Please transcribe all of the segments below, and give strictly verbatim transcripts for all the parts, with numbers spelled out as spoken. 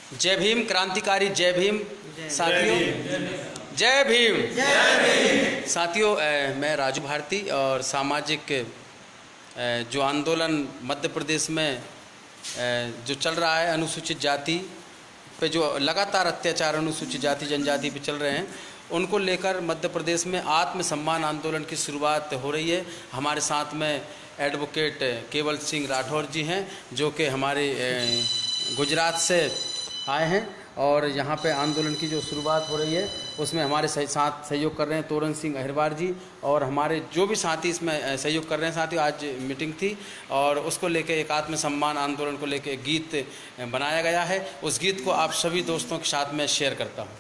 जय भीम क्रांतिकारी, जय भीम साथियों, जय भीम। साथियों, मैं राजू भारती और सामाजिक जो आंदोलन मध्य प्रदेश में जो चल रहा है, अनुसूचित जाति पे जो लगातार अत्याचार अनुसूचित जाति जनजाति पे चल रहे हैं, उनको लेकर मध्य प्रदेश में आत्मसम्मान आंदोलन की शुरुआत हो रही है। हमारे साथ में एडवोकेट केवल सिंह राठौर जी हैं, जो कि हमारे गुजरात से आए हैं और यहाँ पे आंदोलन की जो शुरुआत हो रही है उसमें हमारे साथ सहयोग कर रहे हैं तोरण सिंह अहिरवार जी और हमारे जो भी साथी इसमें सहयोग कर रहे हैं। साथियों, आज मीटिंग थी और उसको लेके एक आत्मसम्मान आंदोलन को लेके एक गीत बनाया गया है। उस गीत को आप सभी दोस्तों के साथ में शेयर करता हूँ।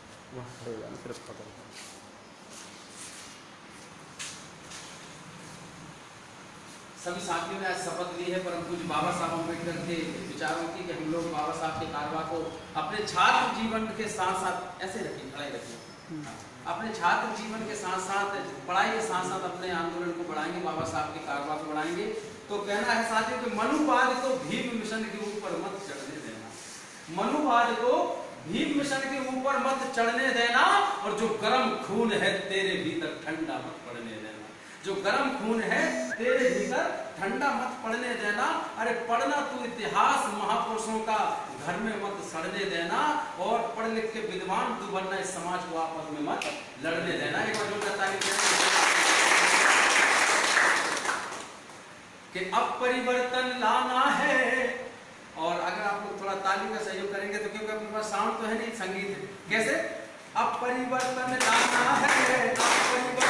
सभी साथियों ने आज शपथ ली है परम पूज्य बाबा साहब अम्बेडकर के विचारों की कि हम लोग बाबा साहब के कारवा को अपने छात्र जीवन के साथ साथ ऐसे रखिए, खड़ाई रखिए, अपने छात्र जीवन के साथ साथ पढ़ाई के साथ साथ अपने आंदोलन को बढ़ाएंगे, बाबा साहब के कारवा को बढ़ाएंगे। तो कहना है साथियों कि मनुवाद को भीम मिशन के ऊपर मत चढ़ने देना, मनुवाद को भीम मिशन के ऊपर मत चढ़ने देना, और जो गर्म खून है तेरे भीतर ठंडा मत पड़ने देना, जो गर्म खून है तेरे भीतर ठंडा मत पड़ने देना। अरे पढ़ना तू इतिहास महापुरुषों का, घर में मत सड़ने देना, और पढ़ लिख के विद्वान तू बनना, इस समाज को आपस में मत लड़ने देना। एक बार जोरदार ताली कि अब परिवर्तन लाना है। और अगर आप लोग थोड़ा ताली का सहयोग करेंगे तो, क्योंकि अपने पास साउंड तो है नहीं, संगीत है, कैसे? अब परिवर्तन लाना है, अब परिवर्तन